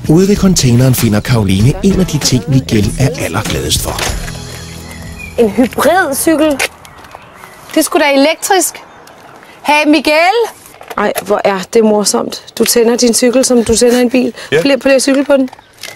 Ude ved containeren finder Caroline en af de ting, Miguel er allergladest for. En hybridcykel. Det skulle da elektrisk. Hey Miguel! Ej, hvor er det morsomt. Du tænder din cykel, som du tænder en bil. Ja. Prøv lige at cykle på den.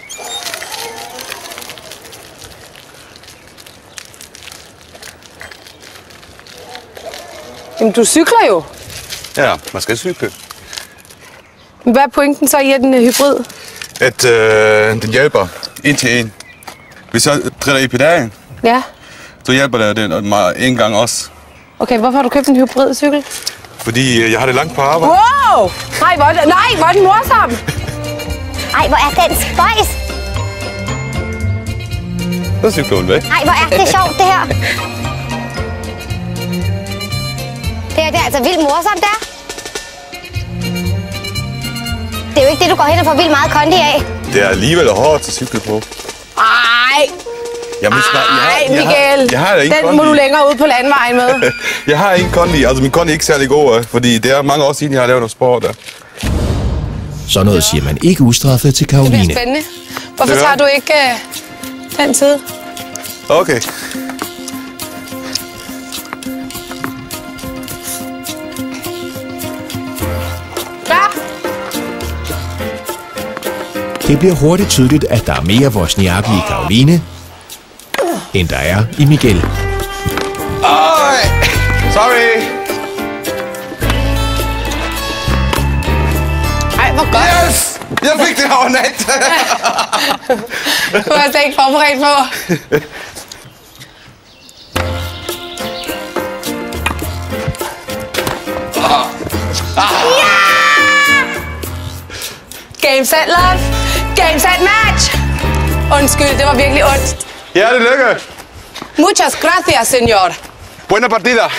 Jamen, du cykler jo. Ja, man skal cykle. Men hvad er pointen så i, at den er hybrid? At den hjælper en til en. Hvis jeg træder i pedalen, Ja. så hjælper det den en gang også. Okay, hvorfor har du købt en hybridcykel? Fordi jeg har det langt på arbejde. Wow! Nej, hvor er den morsom! Ej, hvor er den spøjs! Så cykler hun væk. Ej, hvor er det sjovt, det her. Det er altså vildt morsomt, der. Det er jo ikke det, du går hen og får vildt meget kondi af. Det er alligevel hårdt at cykle på. Ej! Jamen, Miguel! Jeg har ingen den kondi. må du længere ud på landvejen med. Jeg har ingen kondi. Altså, min kondi er ikke særlig god, fordi det er mange år siden, jeg har lavet noget sport der. Så noget siger man ikke ustraffet til Det bliver Caroline. spændende. Hvorfor Det gør tager du ikke den tid? Okay. Klar? Det bliver hurtigt tydeligt, at der er mere Wozniacki i Caroline, end der er i Miguel. Ej! Sorry! Ej, hvor godt. Yes! Jeg fik det over nat! Du har slet ikke forberedt på. Game, set, love. Game, set, match. Undskyld, det var virkelig ondt. Ja, det lykke! Muchas gracias, señor. Buena partida!